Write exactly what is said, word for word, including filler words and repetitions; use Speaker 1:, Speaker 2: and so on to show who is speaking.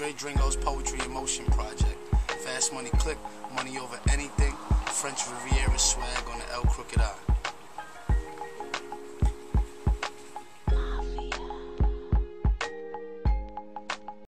Speaker 1: Dre Dringo's Poetry in Motion project. Fast Money Click, money over anything. French Riviera swag on the El Crooked Eye.